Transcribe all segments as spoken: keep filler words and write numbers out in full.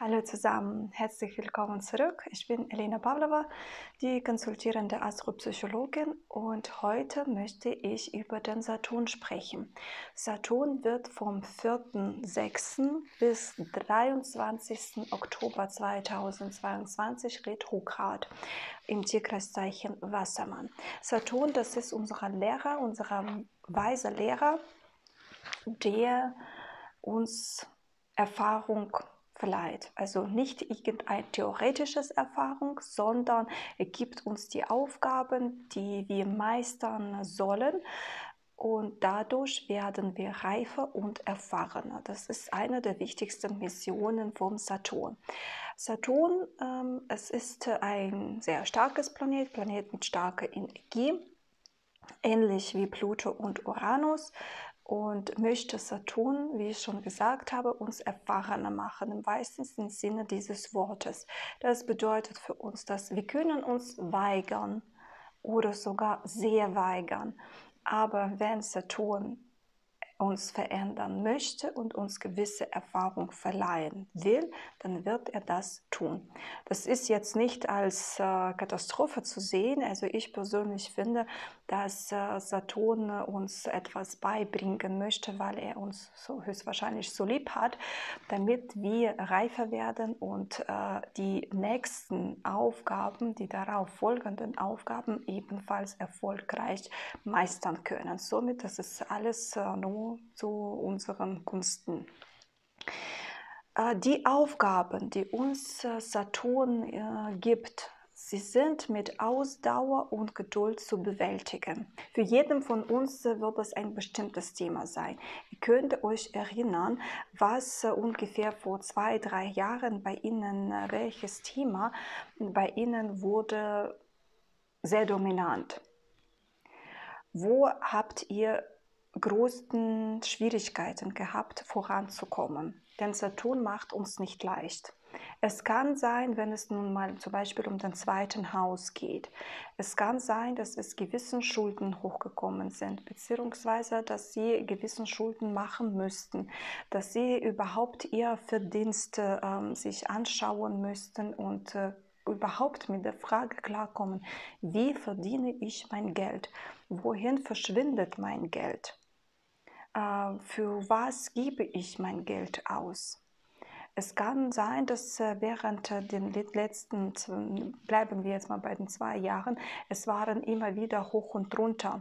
Hallo zusammen, herzlich willkommen zurück. Ich bin Elena Pavlova, die konsultierende Astropsychologin, und heute möchte ich über den Saturn sprechen. Saturn wird vom vierten sechsten bis dreiundzwanzigsten Oktober zweitausendzweiundzwanzig retrograd im Tierkreiszeichen Wassermann. Saturn, das ist unser Lehrer, unser weiser Lehrer, der uns Erfahrung verleiht. Also nicht irgendein theoretisches Erfahrung, sondern er gibt uns die Aufgaben, die wir meistern sollen, und dadurch werden wir reifer und erfahrener. Das ist eine der wichtigsten Missionen vom Saturn. Saturn, ähm, es ist ein sehr starkes Planet, Planet mit starker Energie, ähnlich wie Pluto und Uranus. Und möchte Saturn, wie ich schon gesagt habe, uns erfahrener machen, im wahrsten Sinne dieses Wortes. Das bedeutet für uns, dass wir können uns weigern oder sogar sehr weigern. Aber wenn Saturn uns verändern möchte und uns gewisse Erfahrung verleihen will, dann wird er das tun. Das ist jetzt nicht als äh, Katastrophe zu sehen. Also ich persönlich finde, dass äh, Saturn uns etwas beibringen möchte, weil er uns so höchstwahrscheinlich so lieb hat, damit wir reifer werden und äh, die nächsten Aufgaben, die darauf folgenden Aufgaben ebenfalls erfolgreich meistern können. Somit das ist alles äh, nur zu unseren Gunsten. Äh, die Aufgaben, die uns äh, Saturn äh, gibt, sie sind mit Ausdauer und Geduld zu bewältigen. Für jeden von uns wird es ein bestimmtes Thema sein. Ihr könnt euch erinnern, was äh, ungefähr vor zwei, drei Jahren bei Ihnen, äh, welches Thema bei Ihnen wurde sehr dominant. Wo habt ihr größten Schwierigkeiten gehabt, voranzukommen? Denn Saturn macht uns nicht leicht. Es kann sein, wenn es nun mal zum Beispiel um den zweiten Haus geht. Es kann sein, dass es gewissen Schulden hochgekommen sind, beziehungsweise dass sie gewissen Schulden machen müssten, dass sie überhaupt ihr Verdienste ähm, sich anschauen müssten und äh, überhaupt mit der Frage klarkommen, wie verdiene ich mein Geld? Wohin verschwindet mein Geld? Äh, für was gebe ich mein Geld aus? Es kann sein, dass äh, während äh, den letzten, bleiben wir jetzt mal bei den zwei Jahren, es waren immer wieder hoch und runter.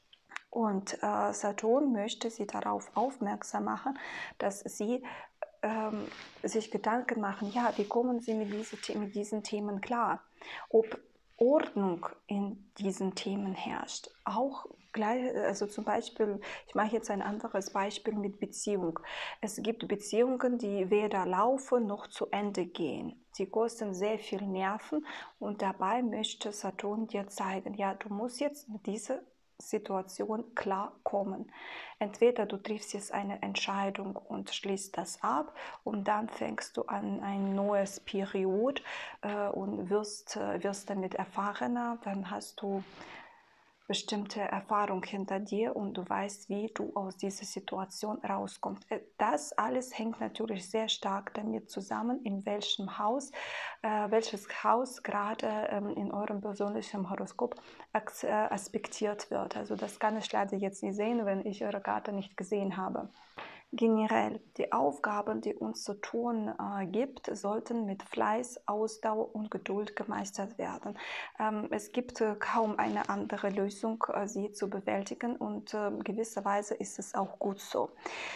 Und äh, Saturn möchte Sie darauf aufmerksam machen, dass Sie ähm, sich Gedanken machen, ja, wie kommen Sie mit, diese, mit diesen Themen klar? Ob Ordnung in diesen Themen herrscht. Auch gleich, also zum Beispiel, ich mache jetzt ein anderes Beispiel mit Beziehung. Es gibt Beziehungen, die weder laufen noch zu Ende gehen. Sie kosten sehr viel Nerven, und dabei möchte Saturn dir zeigen, ja, du musst jetzt mit dieser Situation klarkommen. Entweder du triffst jetzt eine Entscheidung und schließt das ab, und dann fängst du an ein neues Period äh, und wirst, äh, wirst damit erfahrener. Dann hast du bestimmte Erfahrung hinter dir und du weißt, wie du aus dieser Situation rauskommst. Das alles hängt natürlich sehr stark damit zusammen, in welchem Haus, äh, welches Haus gerade ähm, in eurem persönlichen Horoskop äh, aspektiert wird. Also das kann ich leider jetzt nicht sehen, wenn ich eure Karte nicht gesehen habe. Generell, die Aufgaben, die uns Saturn äh, gibt, sollten mit Fleiß, Ausdauer und Geduld gemeistert werden. Ähm, es gibt äh, kaum eine andere Lösung, äh, sie zu bewältigen, und äh, gewisserweise ist es auch gut so.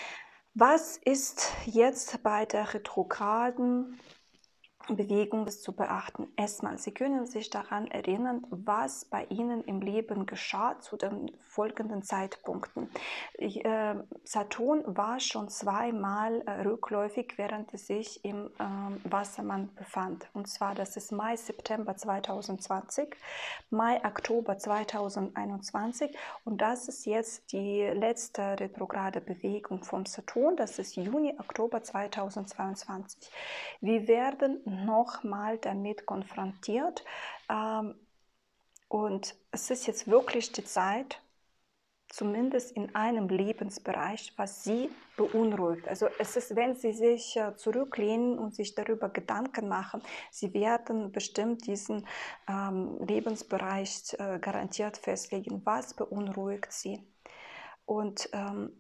Was ist jetzt bei der retrograden Bewegung ist zu beachten? Erstmal, Sie können sich daran erinnern, was bei Ihnen im Leben geschah zu den folgenden Zeitpunkten. Ich, äh, Saturn war schon zweimal äh, rückläufig, während er sich im äh, Wassermann befand. Und zwar, das ist Mai, September zweitausendzwanzig, Mai, Oktober zweitausendeinundzwanzig, und das ist jetzt die letzte retrograde Bewegung vom Saturn, das ist Juni, Oktober zweitausendzweiundzwanzig. Wir werden nochmal damit konfrontiert, ähm, und es ist jetzt wirklich die Zeit, zumindest in einem Lebensbereich, was Sie beunruhigt. Also es ist, wenn Sie sich äh, zurücklehnen und sich darüber Gedanken machen, Sie werden bestimmt diesen ähm, Lebensbereich äh, garantiert festlegen, was beunruhigt Sie. Und ähm,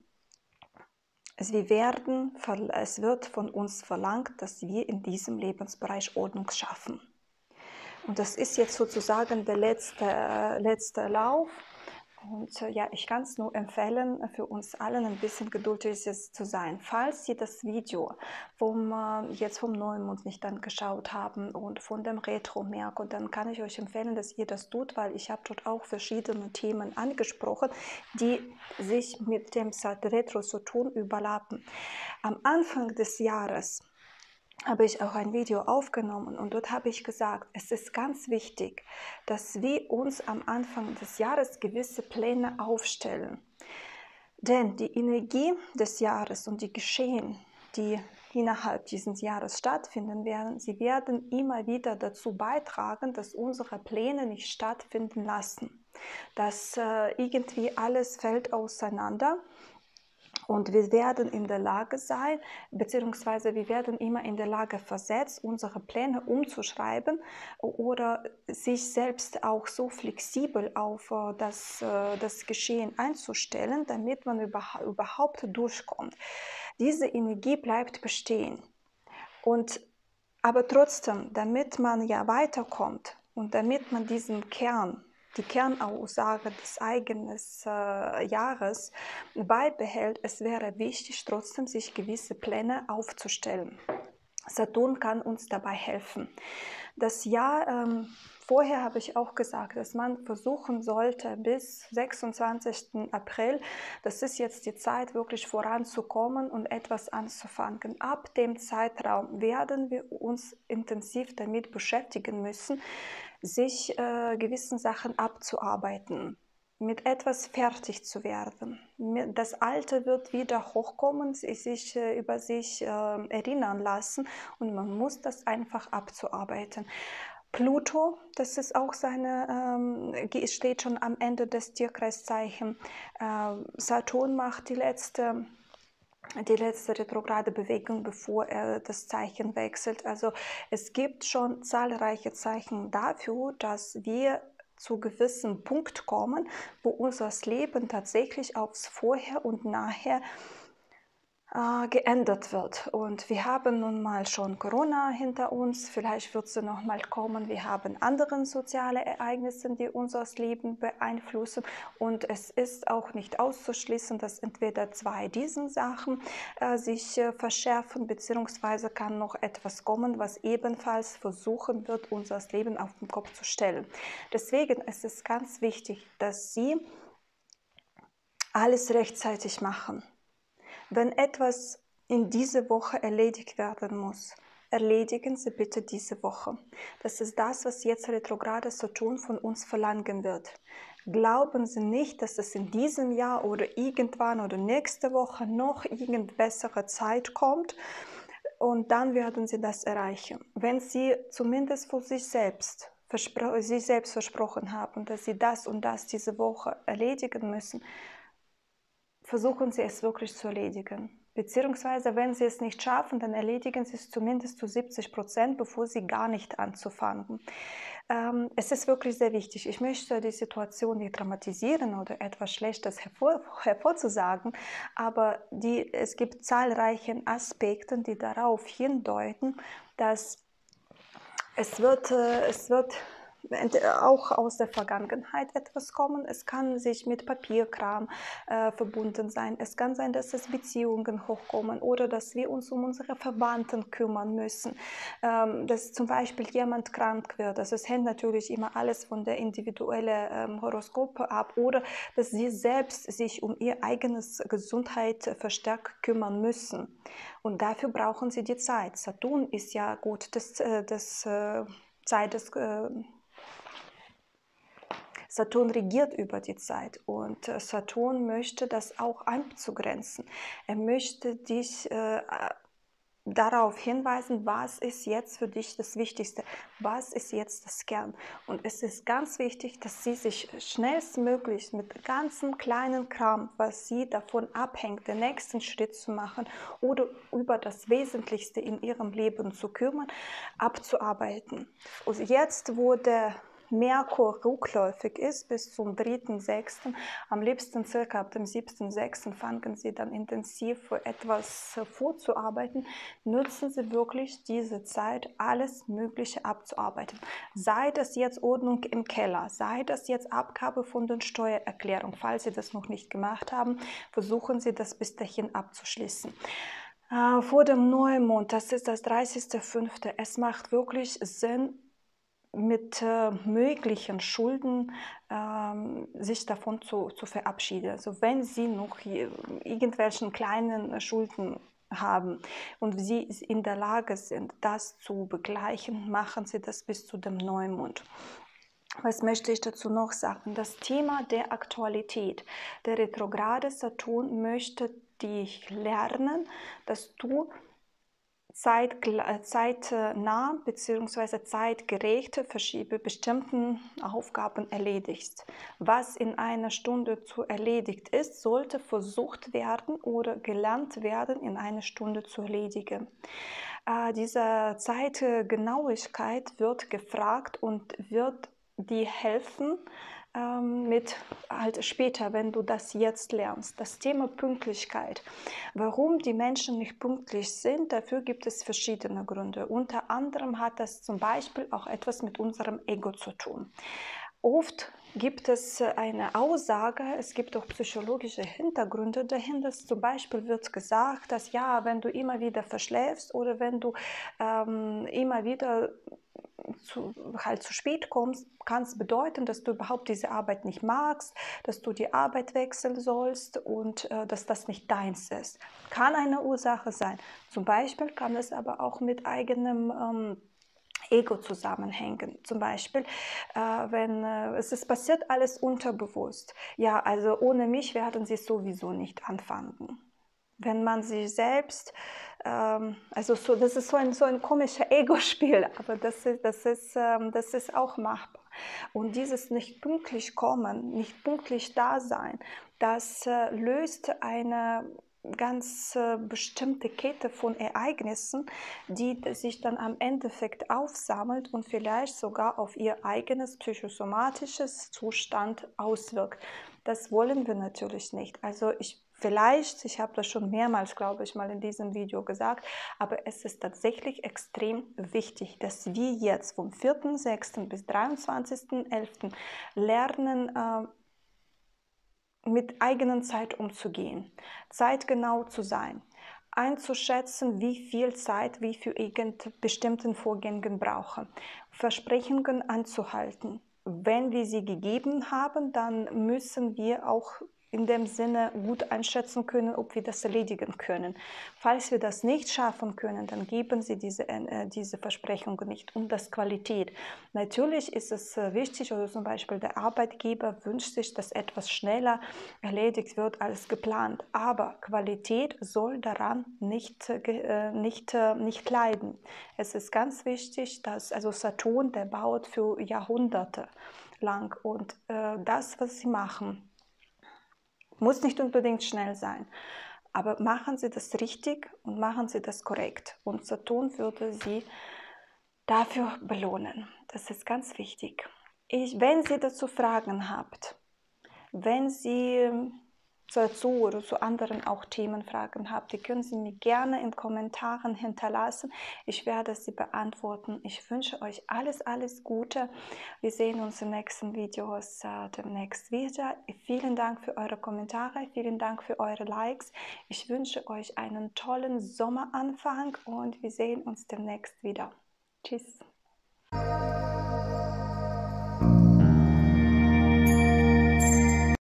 wir werden, es wird von uns verlangt, dass wir in diesem Lebensbereich Ordnung schaffen. Und das ist jetzt sozusagen der letzte, äh, letzte Lauf. Und äh, ja, ich kann es nur empfehlen, für uns allen ein bisschen geduldig zu sein. Falls Sie das Video vom, äh, jetzt vom Neumond nicht angeschaut haben und von dem Retro-Merkur, dann kann ich euch empfehlen, dass ihr das tut, weil ich habe dort auch verschiedene Themen angesprochen, die sich mit dem Retro-Saturn überlappen. Am Anfang des Jahres habe ich auch ein Video aufgenommen und dort habe ich gesagt, es ist ganz wichtig, dass wir uns am Anfang des Jahres gewisse Pläne aufstellen. Denn die Energie des Jahres und die Geschehen, die innerhalb dieses Jahres stattfinden werden, sie werden immer wieder dazu beitragen, dass unsere Pläne nicht stattfinden lassen. Dass äh, irgendwie alles fällt auseinander. Und wir werden in der Lage sein, beziehungsweise wir werden immer in der Lage versetzt, unsere Pläne umzuschreiben oder sich selbst auch so flexibel auf das, das Geschehen einzustellen, damit man überhaupt durchkommt. Diese Energie bleibt bestehen. Und, aber trotzdem, damit man ja weiterkommt und damit man diesen Kern, die Kernaussage des eigenen äh, Jahres beibehält, es wäre wichtig, trotzdem sich gewisse Pläne aufzustellen. Saturn kann uns dabei helfen. Das Jahr ähm, vorher habe ich auch gesagt, dass man versuchen sollte bis sechsundzwanzigsten April, das ist jetzt die Zeit, wirklich voranzukommen und etwas anzufangen. Ab dem Zeitraum werden wir uns intensiv damit beschäftigen müssen, sich äh, gewissen Sachen abzuarbeiten, mit etwas fertig zu werden. Das Alte wird wieder hochkommen, sich äh, über sich äh, erinnern lassen und man muss das einfach abzuarbeiten. Pluto, das ist auch seine, ähm, steht schon am Ende des Tierkreiszeichens. Äh, Saturn macht die letzte die letzte retrograde Bewegung, bevor er das Zeichen wechselt. Also es gibt schon zahlreiche Zeichen dafür, dass wir zu gewissen Punkt kommen, wo unser Leben tatsächlich aufs Vorher und Nachher äh, geändert wird. Und wir haben nun mal schon Corona hinter uns, vielleicht wird sie noch mal kommen. Wir haben andere soziale Ereignisse, die unser Leben beeinflussen. Und es ist auch nicht auszuschließen, dass entweder zwei diesen Sachen äh, sich äh, verschärfen, beziehungsweise kann noch etwas kommen, was ebenfalls versuchen wird, unser Leben auf den Kopf zu stellen. Deswegen ist es ganz wichtig, dass Sie alles rechtzeitig machen. Wenn etwas in dieser Woche erledigt werden muss, erledigen Sie bitte diese Woche. Das ist das, was jetzt retrograde Saturn von uns verlangen wird. Glauben Sie nicht, dass es in diesem Jahr oder irgendwann oder nächste Woche noch irgendeine bessere Zeit kommt und dann werden Sie das erreichen. Wenn Sie zumindest für sich selbst, sich selbst versprochen haben, dass Sie das und das diese Woche erledigen müssen, versuchen Sie es wirklich zu erledigen. Beziehungsweise, wenn Sie es nicht schaffen, dann erledigen Sie es zumindest zu siebzig Prozent, bevor Sie gar nicht anzufangen. Ähm, es ist wirklich sehr wichtig. Ich möchte die Situation nicht dramatisieren oder etwas Schlechtes hervor, hervorzusagen, aber die, es gibt zahlreiche Aspekte, die darauf hindeuten, dass es wird, äh, es wird auch aus der Vergangenheit etwas kommen. Es kann sich mit Papierkram äh, verbunden sein. Es kann sein, dass es Beziehungen hochkommen oder dass wir uns um unsere Verwandten kümmern müssen. Ähm, dass zum Beispiel jemand krank wird. Also es hängt natürlich immer alles von der individuellen ähm, Horoskope ab oder dass sie selbst sich um ihr eigenes Gesundheit verstärkt kümmern müssen. Und dafür brauchen sie die Zeit. Saturn ist ja gut, das, das äh, Zeit des äh, Saturn regiert über die Zeit und Saturn möchte das auch einzugrenzen. Er möchte dich, äh, darauf hinweisen, was ist jetzt für dich das Wichtigste, was ist jetzt das Kern. Und es ist ganz wichtig, dass sie sich schnellstmöglich mit ganzem kleinen Kram, was sie davon abhängt, den nächsten Schritt zu machen oder über das Wesentlichste in ihrem Leben zu kümmern, abzuarbeiten. Und jetzt, wo der Merkur rückläufig ist bis zum dritten sechsten Am liebsten circa ab dem siebten sechsten fangen Sie dann intensiv für etwas vorzuarbeiten. Nutzen Sie wirklich diese Zeit, alles Mögliche abzuarbeiten. Sei das jetzt Ordnung im Keller, sei das jetzt Abgabe von den Steuererklärungen. Falls Sie das noch nicht gemacht haben, versuchen Sie das bis dahin abzuschließen. Äh, vor dem Neumond, das ist das dreißigste fünfte Es macht wirklich Sinn, mit äh, möglichen Schulden ähm, sich davon zu, zu verabschieden. Also wenn Sie noch hier irgendwelchen kleinen Schulden haben und Sie in der Lage sind, das zu begleichen, machen Sie das bis zu dem Neumond. Was möchte ich dazu noch sagen? Das Thema der Aktualität. Der retrograde Saturn möchte dich lernen, dass du Zeit, zeitnah bzw. zeitgerecht verschiebe bestimmten Aufgaben erledigst. Was in einer Stunde zu erledigt ist, sollte versucht werden oder gelernt werden, in einer Stunde zu erledigen. Äh, diese Zeitgenauigkeit wird gefragt und wird dir helfen, mit halt später, wenn du das jetzt lernst. Das Thema Pünktlichkeit. Warum die Menschen nicht pünktlich sind, dafür gibt es verschiedene Gründe. Unter anderem hat das zum Beispiel auch etwas mit unserem Ego zu tun. Oft gibt es eine Aussage, es gibt auch psychologische Hintergründe dahinter. Zum Beispiel wird gesagt, dass ja, wenn du immer wieder verschläfst oder wenn du ähm, immer wieder zu, halt zu spät kommst, kann es bedeuten, dass du überhaupt diese Arbeit nicht magst, dass du die Arbeit wechseln sollst und äh, dass das nicht deins ist. Kann eine Ursache sein. Zum Beispiel kann es aber auch mit eigenem ähm, Ego zusammenhängen. Zum Beispiel, äh, wenn äh, es ist passiert alles unterbewusst. Ja, also ohne mich werden sie sowieso nicht anfangen. Wenn man sich selbst, ähm, also so, das ist so ein, so ein komischer Ego-Spiel, aber das ist, das, ist, ähm, das ist auch machbar. Und dieses nicht pünktlich kommen, nicht pünktlich da sein, das äh, löst eine ganz äh, bestimmte Kette von Ereignissen, die sich dann am Endeffekt aufsammelt und vielleicht sogar auf ihr eigenes psychosomatisches Zustand auswirkt. Das wollen wir natürlich nicht. Also ich Vielleicht, ich habe das schon mehrmals, glaube ich, mal in diesem Video gesagt, aber es ist tatsächlich extrem wichtig, dass wir jetzt vom vierten sechsten bis dreiundzwanzigsten elften lernen, äh, mit eigenen Zeit umzugehen, zeitgenau zu sein, einzuschätzen, wie viel Zeit wir für irgendeine bestimmten Vorgänge brauchen, Versprechungen anzuhalten. Wenn wir sie gegeben haben, dann müssen wir auch in dem Sinne gut einschätzen können, ob wir das erledigen können. Falls wir das nicht schaffen können, dann geben Sie diese, äh, diese Versprechungen nicht. Und das Qualität. Natürlich ist es äh, wichtig, oder zum Beispiel der Arbeitgeber wünscht sich, dass etwas schneller erledigt wird als geplant. Aber Qualität soll daran nicht, äh, nicht, äh, nicht leiden. Es ist ganz wichtig, dass also Saturn, der baut für Jahrhunderte lang. Und äh, das, was Sie machen, muss nicht unbedingt schnell sein, aber machen Sie das richtig und machen Sie das korrekt. Und Saturn würde Sie dafür belohnen. Das ist ganz wichtig. Ich, wenn Sie dazu Fragen habt, wenn Sie dazu oder zu anderen auch Themenfragen habt, die können Sie mir gerne in Kommentaren hinterlassen. Ich werde sie beantworten. Ich wünsche euch alles, alles Gute. Wir sehen uns im nächsten Video äh, demnächst wieder. Vielen Dank für eure Kommentare, vielen Dank für eure Likes. Ich wünsche euch einen tollen Sommeranfang und wir sehen uns demnächst wieder. Tschüss.